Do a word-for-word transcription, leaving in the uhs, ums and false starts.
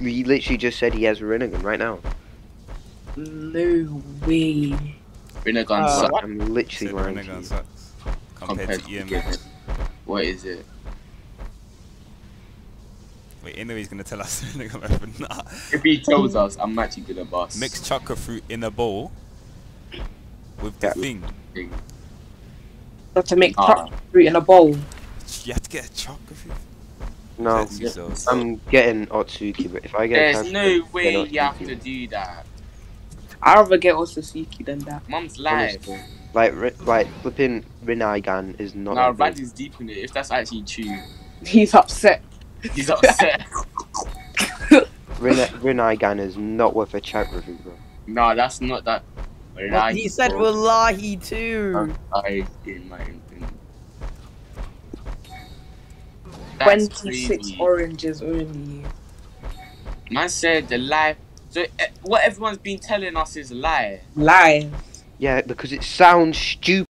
He literally just said he has Rinnegan right now. No way. Rinnegan Uh, sucks I'm literally Said lying to Rinnegan you. sucks compared, compared to to Ian. Given. What is it? Wait, anyway, he's gonna tell us Rinnegan Method. Nah. If he tells us, I'm actually gonna bust. Mix chocolate fruit in a bowl with the Yeah. thing. Got to make Ah. chocolate fruit in a bowl. You have to get a chocolate fruit. No, Sexy sauce. I'm getting Otsuki, but if I get There's cash, no then way Otsuki. you have to do that. I'd rather get Osasuki than that. Mum's live. Honestly. Like, ri- like flipping Rinnegan is not. Nah, that Rad good. is deep in it. If that's actually true, He's upset. he's upset. Rinne Rinnegan is not worth a chat review, bro. Nah, that's not that. But he said wallahi too. I in my opinion. That's twenty-six crazy. oranges only. Man said the lie. So eh, what everyone's been telling us is a lie. Lies. Yeah, because it sounds stupid.